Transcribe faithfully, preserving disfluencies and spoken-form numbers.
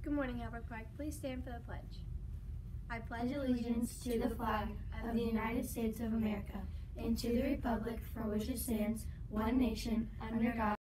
Good morning, Albert Park. Please stand for the pledge. I pledge allegiance to the flag of the United States of America and to the republic for which it stands, one nation, under God,